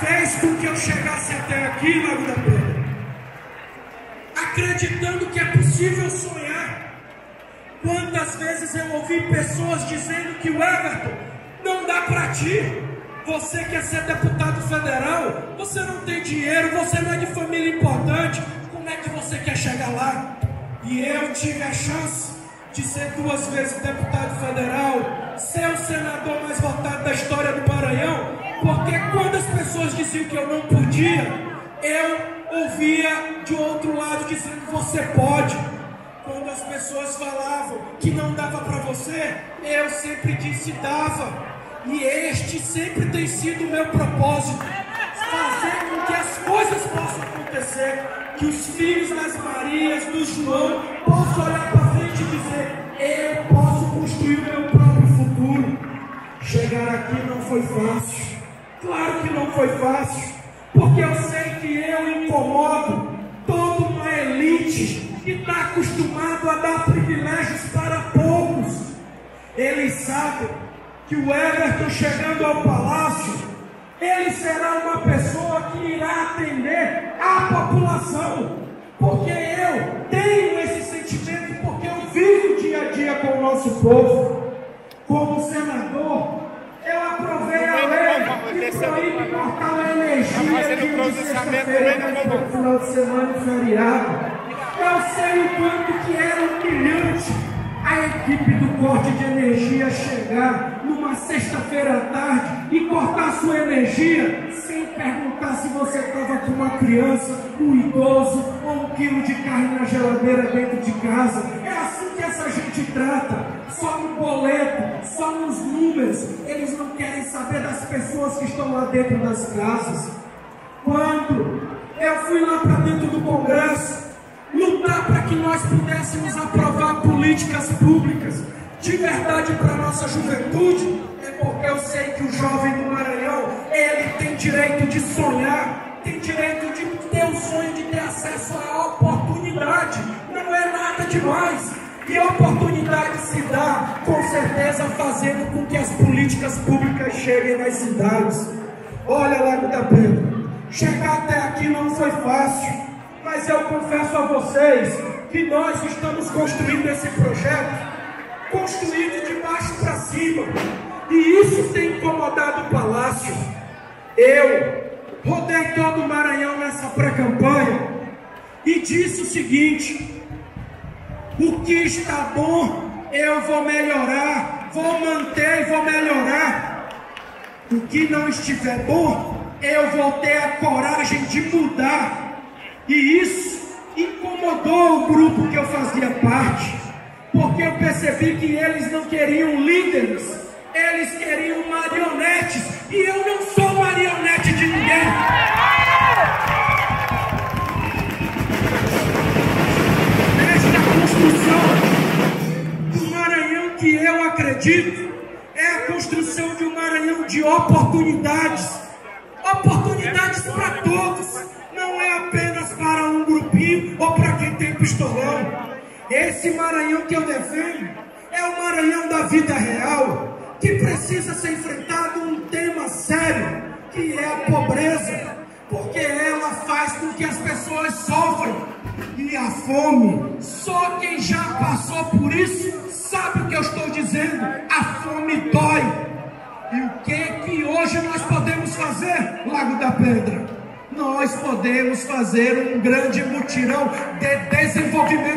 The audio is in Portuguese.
fez com que eu chegasse até aqui, Lago da Pedra, acreditando que é possível sonhar. Quantas vezes eu ouvi pessoas dizendo que o Everton, não dá para ti, você quer ser deputado federal, você não tem dinheiro, você não é de família importante, como é que você quer chegar lá? E eu tive a chance de ser 2 vezes deputado federal, ser o senador mais votado da história do Maranhão, porque quando as pessoas diziam que eu não podia, eu ouvia de outro lado dizendo que você pode. Quando as pessoas falavam que não dava para você, eu sempre disse dava. E este sempre tem sido o meu propósito, fazer com que as coisas possam acontecer, que os filhos das Marias, do João, possam olhar para frente e dizer, eu posso construir o meu próprio futuro. Chegar aqui não foi fácil, claro que não foi fácil, porque eu sei que eu incomodo toda uma elite que está acostumado a dar privilégios para poucos. Eles sabem que o Everton, chegando ao palácio, ele será uma pessoa que irá atender a população, porque eu tenho esse sentimento, porque eu vivo dia a dia com o nosso povo. Como senador, eu aprovei a lei que proíbe cortar a energia de sexta-feira, no final de semana e feriado. Eu sei o quanto que era humilhante a equipe do corte de energia chegar numa sexta-feira à tarde e cortar sua energia sem perguntar se você estava com uma criança, um idoso ou 1 quilo de carne na geladeira dentro de casa. É assim que essa gente trata, só no boleto, só nos números. Eles não querem saber das pessoas que estão lá dentro das casas. Quando eu fui lá para dentro do Congresso lutar para que nós pudéssemos aprovar políticas públicas de verdade para a nossa juventude, é porque eu sei que o jovem do Maranhão, ele tem direito de sonhar, tem direito de ter o sonho de ter acesso à oportunidade. Não é nada demais. E a oportunidade se dá, com certeza, fazendo com que as políticas públicas cheguem nas cidades. Olha, Lago da Pedra, chegar até aqui não foi fácil, mas eu confesso a vocês que nós estamos construindo esse projeto, construído de baixo para cima, e isso tem incomodado o Palácio. Eu rodei todo o Maranhão nessa pré-campanha e disse o seguinte: o que está bom eu vou melhorar, vou manter e vou melhorar. O que não estiver bom, eu vou ter a coragem de mudar. E isso incomodou o grupo que eu fazia parte, porque eu percebi que eles não queriam líderes, eles queriam marionetes, e eu não sou marionete de ninguém. Esta construção do Maranhão que eu acredito é a construção de um Maranhão de oportunidades, oportunidades para todos. Não é apenas para um grupinho ou para quem tem pistolão. Esse Maranhão que eu defendo é o Maranhão da vida real, que precisa ser enfrentado um tema sério, que é a pobreza, porque ela faz com que as pessoas sofram. E a fome, só quem já passou por isso sabe o que eu estou dizendo. A fome dói. E o que hoje nós podemos fazer, Lago da Pedra? Nós podemos fazer um grande mutirão de desenvolvimento